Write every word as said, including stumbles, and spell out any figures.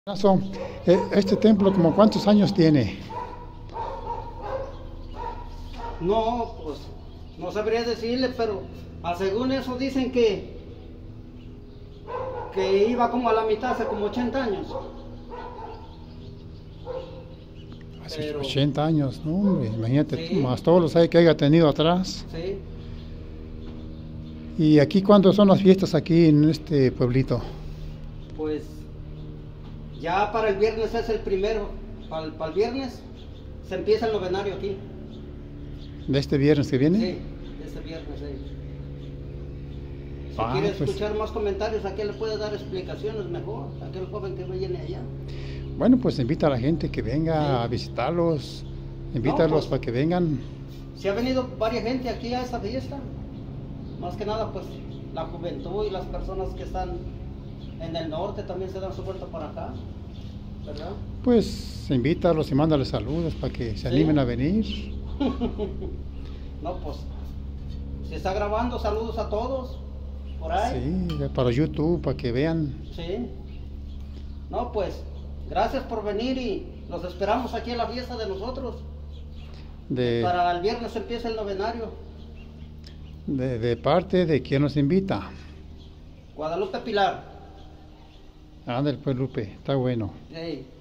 Caso, eh, este templo, ¿como cuántos años tiene? No, pues no sabría decirle, pero a según eso dicen que, que iba como a la mitad hace como ochenta años. Hace Pero, ochenta años, ¿no, hombre? Imagínate, sí, más todos los años que haya tenido atrás. sí, ¿Y aquí cuándo son las fiestas aquí en este pueblito? pues ya para el viernes es el primero. Para el, para el viernes se empieza el novenario aquí. ¿De este viernes que viene? Sí, este viernes, sí. Si Ah, quiere pues, escuchar más comentarios, aquí le puede dar explicaciones mejor. Aquel joven que viene allá. bueno, pues invita a la gente que venga Sí. a visitarlos, No, invítalos pues para que vengan. si ha venido varias gente aquí a esta fiesta. Más que nada, pues la juventud y las personas que están en el norte también se dan su vuelta para acá, ¿verdad? Pues invítalos y mándales saludos para que se Sí. animen a venir. No, pues si está grabando, saludos a todos por ahí. Sí, para YouTube, para que vean. Sí. No, pues gracias por venir y los esperamos aquí en la fiesta de nosotros. De, Para el viernes empieza el novenario. de, de parte de quien nos invita. Guadalupe Pilar. Ándale pues, Lupe, está bueno. Sí.